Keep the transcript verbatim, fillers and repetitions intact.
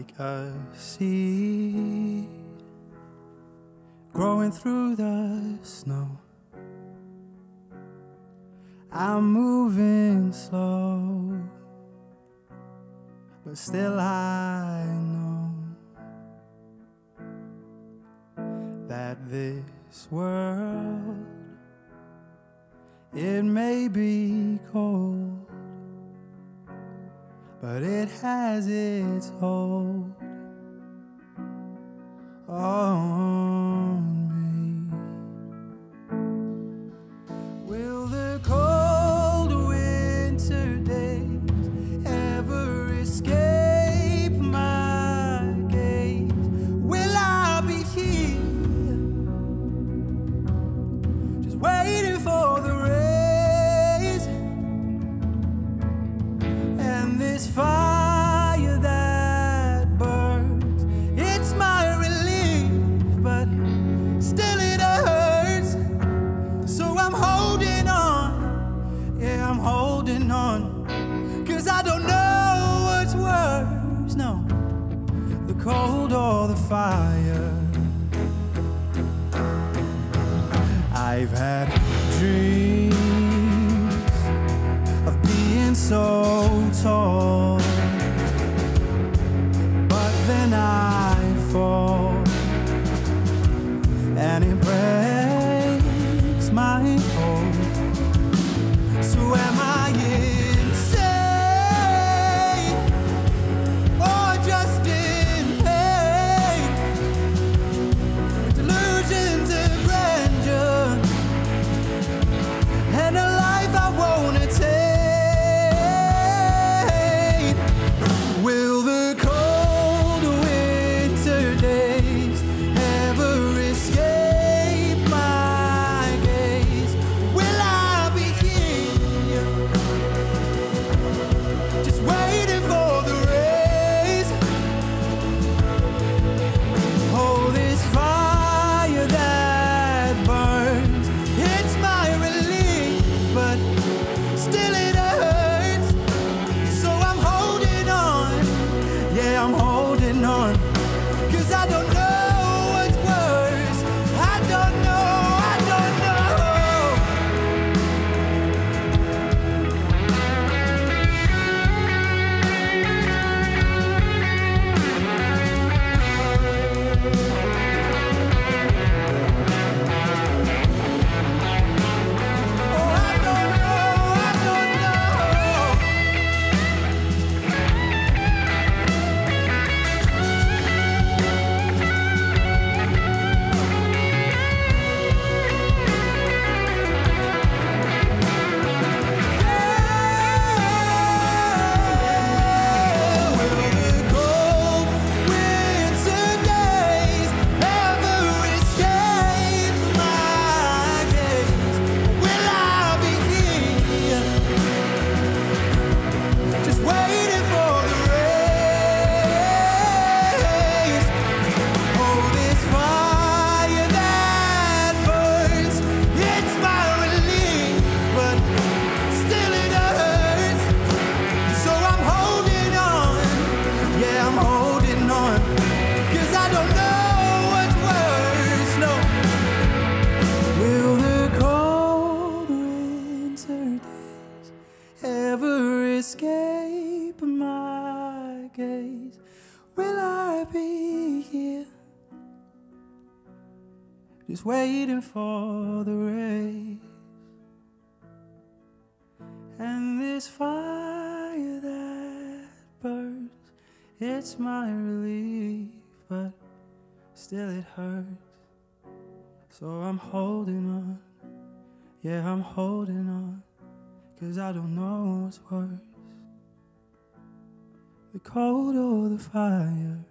like a seed growing through the snow. I'm moving slow, but still I know that this world, it may be cold, but it has its hold on me. Will the cold winter days ever escape my gaze? Will I be here, just waiting for the rays? And this fire that burns, it's my relief, but still it hurts. So I'm holding on, yeah, I'm holding on, 'cause I don't know what's worse, no, the cold or the fire. I've had dreams of being so tall, but then I fall and it breaks my hold. So am I insane or just in pain, with delusions of grandeur and a life I wanna take? Will the cold winter days ever escape my gaze? Will I be here, just waiting for the rays? Oh, this fire that burns, it's my relief, but still it hurts. So I'm holding on, yeah, I'm holding on, 'cause I don't know what's worse. I don't know, I don't know. Oh, I don't know, I don't know. Will the cold winter days ever escape my gaze? Will I be here, just waiting for the rays? Oh, this fire that burns, it's my relief, but still it hurts. So I'm holding on, yeah, I'm holding on, 'cause I don't know what's worse, no. Will the cold winter days ever escape my gaze? Will I be here, just waiting for the rays? And this fire that burns, it's my relief, but still it hurts. So I'm holding on, yeah, I'm holding on, 'cause I don't know what's worse, the cold or the fire.